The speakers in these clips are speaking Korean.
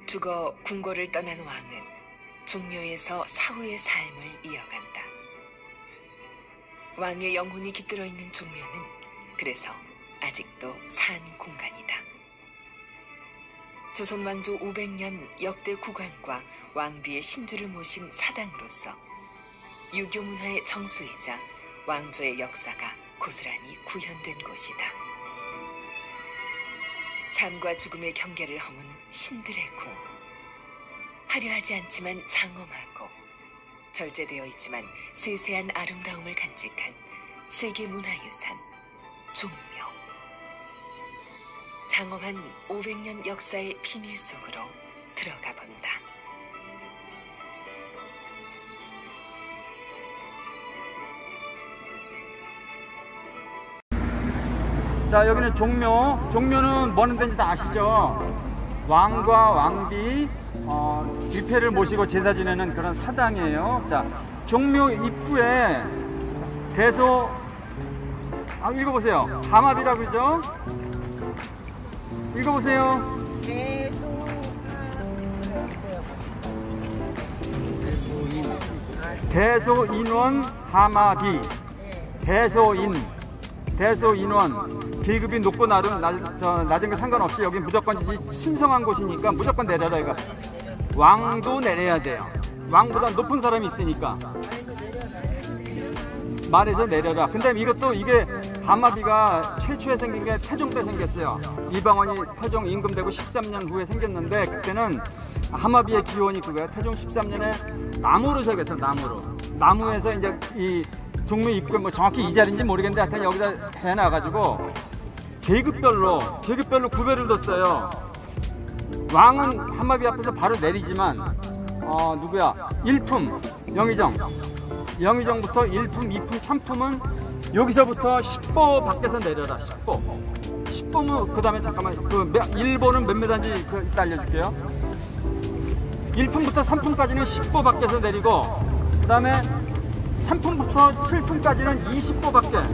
죽어 궁궐을 떠난 왕은 종묘에서 사후의 삶을 이어간다. 왕의 영혼이 깃들어 있는 종묘는 그래서 아직도 산 공간이다. 조선 왕조 500년 역대 국왕과 왕비의 신주를 모신 사당으로서 유교 문화의 정수이자 왕조의 역사가 고스란히 구현된 곳이다. 삶과 죽음의 경계를 허문 신들의 궁. 화려하지 않지만 장엄하고 절제되어 있지만 세세한 아름다움을 간직한 세계문화유산 종묘. 장엄한 500년 역사의 비밀 속으로 들어가 본다. 자, 여기는 종묘. 종묘는 뭐 하는 데인지 다 아시죠? 왕과 왕비 위패를 모시고 제사 지내는 그런 사당이에요. 자, 종묘 입구에 대소 읽어보세요. 하마비라고 그러죠? 읽어보세요. 대소인원 하마비. 대소인원. 계급이 높고 낮은 게 상관없이 여기 무조건 신성한 곳이니까 무조건 내려라 이거. 왕도 내려야 돼요. 왕보다 높은 사람이 있으니까 말해서 내려라. 근데 이것도 이게 하마비가 최초에 생긴 게 태종 때 생겼어요. 이방원이 태종 임금되고 13년 후에 생겼는데 그때는 하마비의 기원이 그거예요. 태종 13년에 나무로 생겼어요. 나무에서 이제 이 종묘 입구에 뭐 정확히 이 자리인지 모르겠는데 하여튼 여기다 해놔가지고 계급별로 구별을 뒀어요. 왕은 하마비 앞에서 바로 내리지만 누구야? 일품 영의정부터 1품, 2품, 3품은 여기서부터 10보 밖에서 내려라. 10보면 그 다음에 잠깐만 일보는 몇 메다인지 이따 알려줄게요. 1품부터 3품까지는 10보 밖에서 내리고 그 다음에 3품부터 7품까지는 20보 밖에,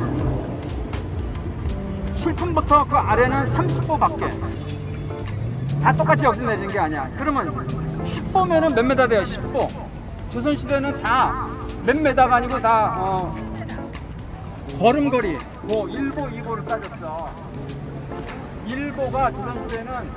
7품부터 그 아래는 30보 밖에. 다 똑같이 여기서 내리는 게 아니야. 그러면 10보면은 몇 메다 돼요? 10보. 조선시대는 다 몇 메다가 아니고 다 걸음걸이 뭐 1보, 2보를 따졌어. 1보가 조선시대는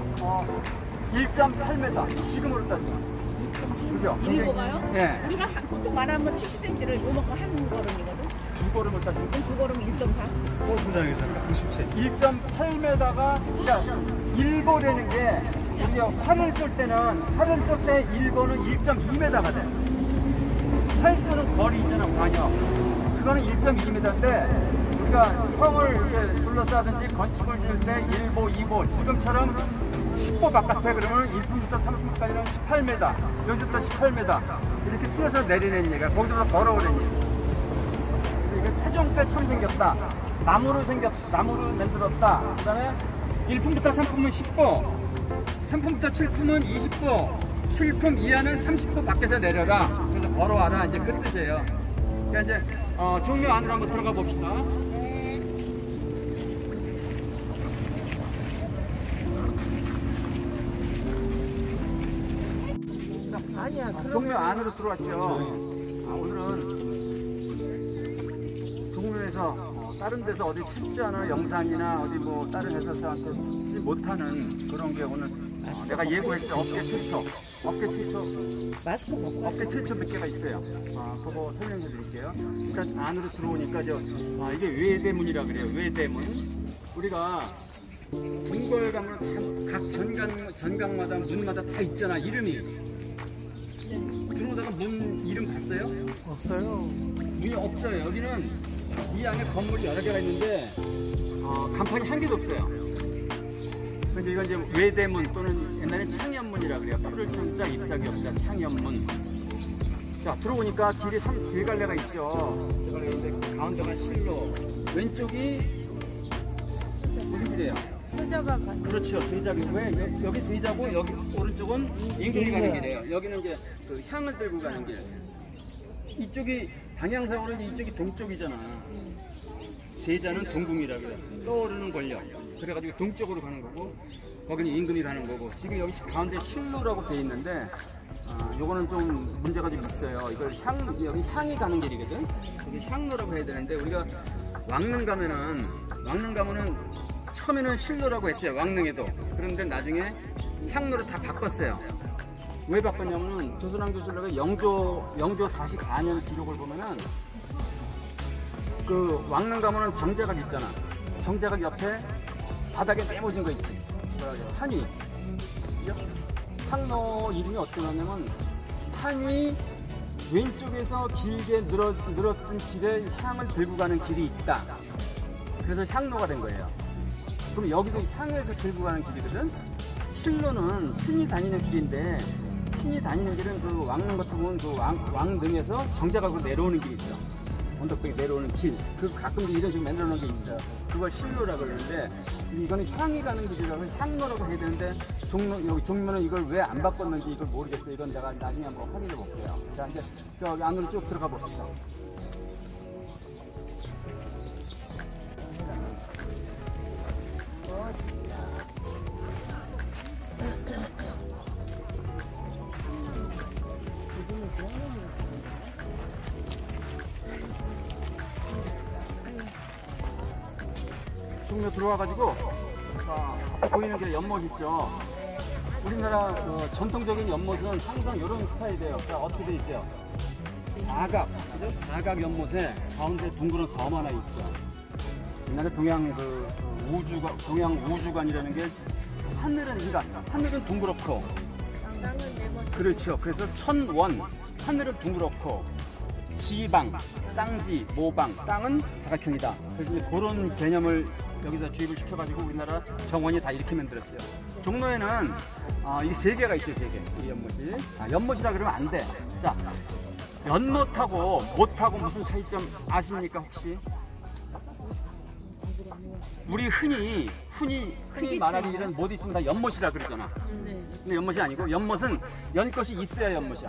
1.8m 지금으로 따지면. 그죠? 1보가요? 네. 우리가 보통 말하면 70cm를 요만큼 한 걸음이거든. 두 걸음을 따지면. 그럼 두 걸음 1.4? 골프장에서 90cm. 1.8m가 1보라는 게 우리가 활을 쏠 때 1보는 1.2m가 돼. 활 쏘는 거리 있잖아, 광역. 그거는 1.2m인데 우리가 성을 이렇게 둘러싸든지 건축을 지을 때 1보, 2보 지금처럼 10보 바깥에 그러면 1품부터 3품까지는 18m, 여기서부터 18m 이렇게 뛰어서 내리는 얘기가 거기서부터 걸어오는 얘기. 이게 태종 때 처음 생겼다. 나무로 만들었다. 그 다음에 1품부터 3품은 10보, 3품부터 7품은 20보, 7품 이하는 30보 밖에서 내려라. 그래서 걸어와라. 이제 그 뜻이에요. 그러니까 이제 종묘 안으로 한번 들어가 봅시다. 아니야. 종묘 안으로 들어왔죠. 오늘은 종묘에서 다른 데서 어디 찾지 않은 영상이나 어디 뭐 다른 해설사한테 찾지 못하는 그런 게 오늘 내가 예고했죠. 업계 최초 마스크 벗고 업계 최초 몇 개가 있어요. 그거 설명해 드릴게요. 일단 안으로 들어오니까 이게 외대문이라 그래요. 외대문. 우리가 궁궐 가면 각 전각마다 문마다 다 있잖아. 이름이. 들어오다가 문 이름 봤어요? 없어요. 문이 없어요. 여기는 이 안에 건물이 여러 개가 있는데 간판이 한 개도 없어요. 근데 이건 이제 외대문 또는 옛날에 창현문이라 그래요. 풀을 창자 잎사귀 없자 창현문. 자, 들어오니까 길 갈래가 있죠. 있는데 가운데가 실로, 왼쪽이 무슨 길이에요? 세자가 그렇죠. 세자이고 여기 세자고 여기 오른쪽은 임금이 가는 길이에요. 여기는 이제 그 향을 들고 가는 길. 이쪽이 방향상으로 이쪽이 동쪽이잖아. 세자는 동궁이라 그래. 떠오르는 권력. 그래가지고 동쪽으로 가는 거고 거기는 인근이라는 거고, 지금 여기 가운데 실로라고 돼 있는데 요거는 좀 문제가 좀 있어요. 이걸 여기 향이 가는 길이거든. 여기 향로라고 해야 되는데, 우리가 왕릉 가면은 처음에는 실로라고 했어요, 왕릉에도. 그런데 나중에 향로로 다 바꿨어요. 왜 바꿨냐면은 조선왕조실록의 영조 44년 기록을 보면은 그 왕릉 가면은 정자각 있잖아. 정자각 옆에 바닥에 메모진 거 있지. 탄위. 향로 이름이 어떻게 나냐면, 탄위 왼쪽에서 길게 늘었던 길에 향을 들고 가는 길이 있다. 그래서 향로가 된 거예요. 그럼 여기도 향을 들고 가는 길이거든. 실로는 신이 다니는 길인데, 신이 다니는 길은 그 왕릉 같은 경우는 그 왕릉에서 정자각으로 내려오는 길이 있어. 언덕백에 내려오는 길. 그 가끔 이런 식으로 만들어 놓은 게 있어요. 그걸 실로라고 그러는데, 이거는 향이 가는 길이라고 향로라고 해야 되는데, 여기 종묘는 이걸 왜 안 바꿨는지 이걸 모르겠어요. 이건 내가 나중에 한번 확인해 볼게요. 자, 이제 저기 안으로 쭉 들어가 봅시다. 종묘 들어와가지고, 앞에 보이는 게 연못 있죠. 우리나라 전통적인 연못은 항상 이런 스타일이에요. 자, 어떻게 돼 있어요? 사각, 그죠? 사각 연못에 가운데 둥그런 섬 하나 있죠. 옛날에 동양 우주관이라는 게, 하늘은 둥그렇고, 그렇죠. 그래서 천원, 하늘은 둥그렇고, 지방, 땅지, 모방, 땅은 사각형이다. 그래서 이제 그런 개념을 여기서 주입을 시켜가지고 우리나라 정원이 다 이렇게 만들었어요. 종로에는 이게 3개가 있어요, 3개. 이 연못이. 연못이라 그러면 안 돼. 자, 연못하고 못하고 무슨 차이점 아십니까, 혹시? 우리 흔히 말하는 일은 못 있으면 다 연못이라 그러잖아. 근데 연못이 아니고, 연못은 연꽃이 있어야 연못이야.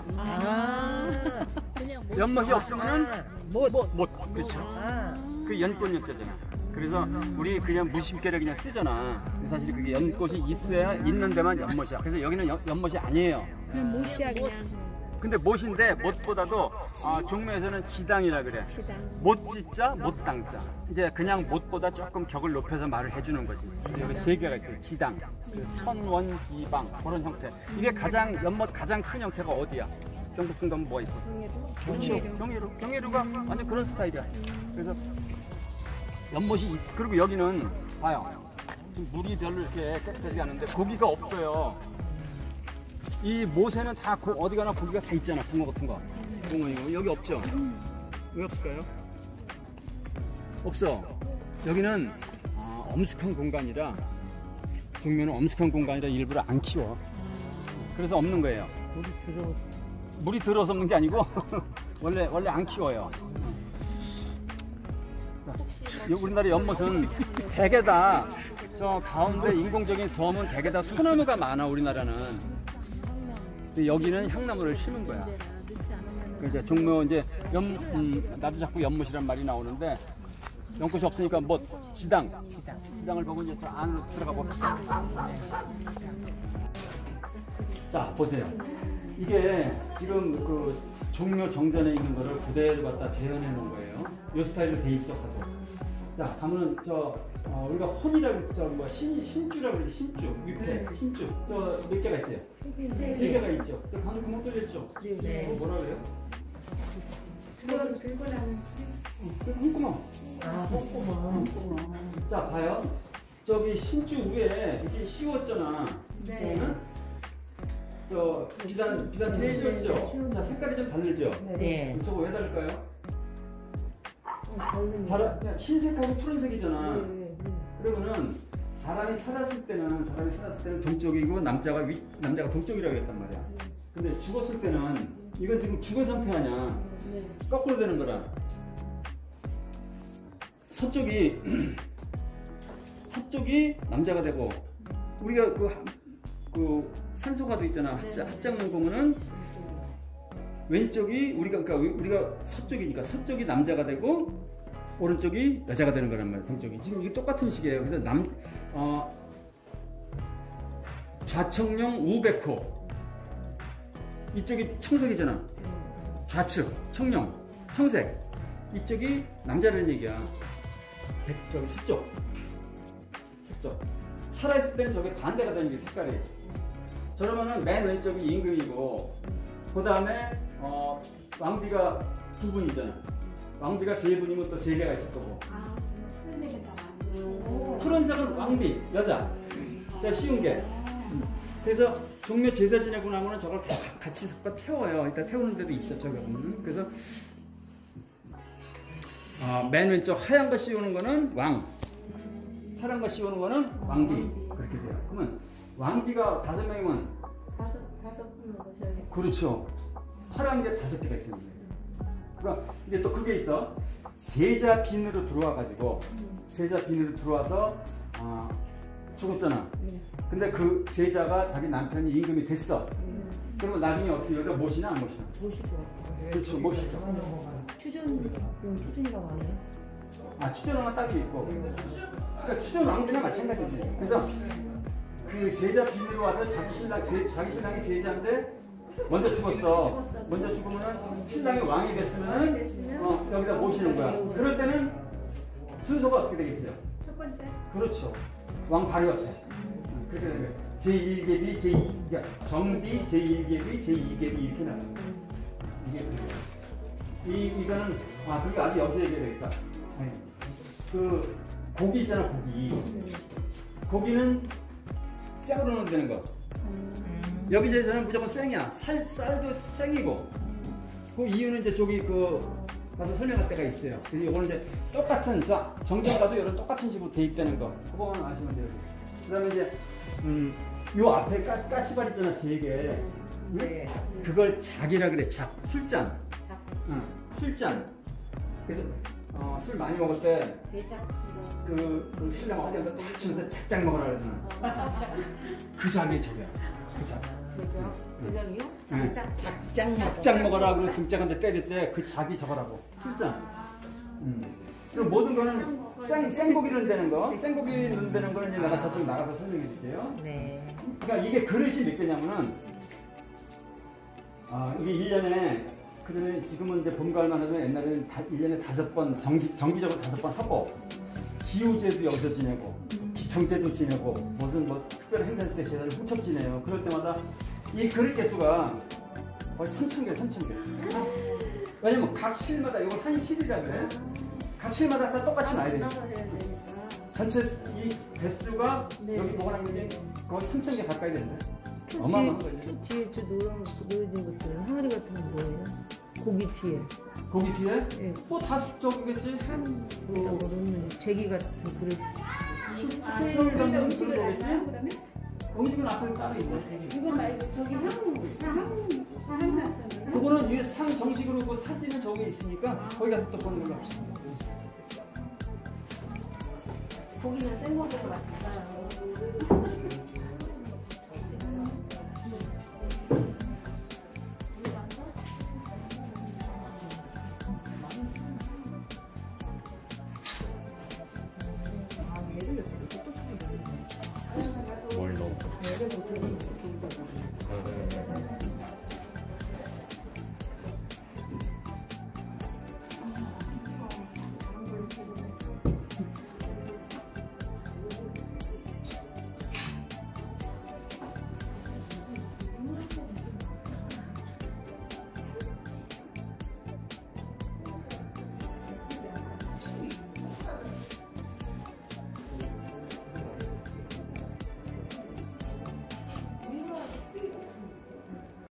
연못이 없으면은 못. 그렇죠. 그 연꽃 연자잖아. 그래서 우리 그냥 무심결에 그냥 쓰잖아. 사실 그게 연꽃이 있어야 있는 데만 연못이야. 그래서 여기는 연못이 아니에요. 그냥 못이야 그냥. 근데 못인데, 못보다도 종묘에서는 지당이라 그래. 못지자, 못당자. 이제 그냥 못보다 조금 격을 높여서 말을 해주는 거지. 여기 3개가 있어요. 지당, 천원지방, 그런 형태. 이게 연못 가장 큰 형태가 어디야? 경북 중도 뭐가 있어? 그렇죠. 경예루가 완전 그런 스타일이야. 그래서 연못이 있어. 그리고 여기는 봐요. 지금 물이 별로 이렇게 깨끗하지 않은데 고기가 없어요. 이 못에는 다 어디 가나 고기가 다 있잖아. 붕어 같은 거. 붕어 여기 없죠? 왜 없을까요? 없어. 여기는 엄숙한 공간이라, 종묘는 엄숙한 공간이라 일부러 안 키워. 그래서 없는 거예요. 물이 들어서 없는 게 아니고 원래 안 키워요. 우리나라 연못은 대개 다 저 가운데 인공적인 섬은 대개 다 소나무가 많아. 우리나라는. 여기는 향나무를 심은 거야. 이제 종묘 이제 나도 자꾸 연못이란 말이 나오는데, 연꽃이 없으니까 지당을 보고 이제 저 안으로 들어가 봅시다. 자, 보세요. 이게 지금 그 종묘 정전에 있는 거를 그대로 갖다 재현해 놓은 거예요. 이 스타일로 돼 있어 가도. 자, 가면은 우리가 혼이라고 신주라고 그러지. 신주 밑에 신주 몇 개가 있어요? 3개가 있죠. 저 방금 구멍 뚫렸죠? 네. 뭐라 그래요? 들고 나는 홈구멍. 홈구멍. 자, 봐요. 저기 신주 위에 이렇게 씌웠잖아. 네. 저 비단 씌웠죠? 자, 색깔이 좀 다르죠? 네. 저거 왜 다를까요? 흰색하고 푸른색이잖아. 그러면은 사람이 살았을 때는 동쪽이고 남자가 동쪽이라고 했단 말이야. 근데 죽었을 때는, 이건 지금 죽은 상태 아니야. 거꾸로 되는 거라. 서쪽이 남자가 되고, 우리가 그 산소가도 있잖아. 합장문 보면은 왼쪽이 우리가 서쪽이니까 서쪽이 남자가 되고 오른쪽이 여자가 되는 거란 말이야. 동쪽이. 지금 이게 똑같은 식이에요. 그래서 좌청룡 우백호. 이쪽이 청색이잖아. 좌측 청룡 청색. 이쪽이 남자라는 얘기야. 저기 서쪽. 살아있을 때는 저게 반대가 되는 게 색깔이. 저러면은 맨 왼쪽이 임금이고, 그 다음에 왕비가 두 분이잖아. 왕비가 세 분이면 또 세 개가 있을 거고. 푸른색은 왕비 여자. 자, 쉬운 게. 그래서 종묘 제사 지내고 나면은 저걸 같이 섞어 태워요. 일단 태우는 데도 있어 저거. 그래서 맨 왼쪽 하얀 거 씌우는 거는 왕, 파란 거 씌우는 거는 왕비. 그렇게 돼요. 그러면 왕비가 5명이면 다섯 분을 모셔야겠다. 그렇죠. 파란 게 5개가 있습니다. 그러니까 이제 또 그게 있어. 세자 빈으로 들어와 가지고 세자 빈으로 들어와서 죽었잖아. 근데 그 세자가 자기 남편이 임금이 됐어. 그러면 나중에 어떻게 여기다 모시나 안 모시나? 모시고. 그렇죠, 모시죠. 추준이라고 하네요. 추전왕은 딸이 있고. 그러니까 추전왕비나 마찬가지지. 그래서 그 세자 빈으로 와서 자기 신랑이 세자인데 먼저 죽었어. 먼저 죽으면은 신랑이 왕이 됐으면은 여기다 모시는 거야. 그럴 때는 순서가 어떻게 되겠어요? 첫 번째. 그렇죠. 왕 바로 옆에. 그렇게 되는 거예요. 제1계비, 정비, 제1계비, 제2계비 이렇게 나와요. 이거는 그게 아주 여기서 얘기해야 되겠다. 그 고기 있잖아, 고기는 생으로 넣으면 되는 거. 여기저기서는 무조건 생이야. 쌀도 생이고. 그 이유는 이제 저기 가서 설명할 때가 있어요. 그래서 이거는 이제 똑같은, 정전 가도 이런 똑같은 식으로 돼 있다는 거. 그거만 아시면 돼요. 그 다음에 이제, 요 앞에 까치발 있잖아, 3개. 네. 그걸 작이라 그래, 술잔. 술잔. 그래서, 술 많이 먹을 때, 그 신랑 어깨에서 탁 치면서 작작 먹으라 그러잖아. 그 작이 저거야. 그 작. 대장이요? 작작 먹어라. 그리고 등짝한테 때릴 때 그 작이 저거라고. 술잔. 그럼 모든 거는 생고기 넣는 거. 생고기 넣는 거는 이제 내가 저쪽 나가서 설명해 줄게요. 네. 그러니까 이게 그릇이 몇 개냐면은, 이게 1년에, 그전에 지금은 이제 봄, 가을만 하면 옛날에는 1년에 5번, 정기적으로 5번 하고, 기우제도 여기서 지내고, 기청제도 지내고, 무슨 특별한 행사 때 제사를 훔쳐 지내요. 그럴 때마다 이 그릇 개수가 거의 3,000개. 왜냐면 각 실마다, 이거 한 실이라 그래. 각 실마다 다 똑같이 놔야 되니까. 전체 이 개수가 여기 보관한 게 거의 3,000개 가까이 되는데. 어마어마한 거지. 뒤에 저 노란 것들은 항아리 같은 건 뭐예요? 고기 뒤에. 고기 뒤에? 네. 또 다 저기겠지? 이런 거 넣는 제기 같은 그릇. 술 담는 거겠지? 음식은 앞에 따로 있네. 이거 말고 저기 향 그거는 위에 상 정식으로 그 사진은 저기 있으니까 거기 가서 또 보는 걸로 합시다. 고기는 생고기가 맛있어요. 뭘 넣어?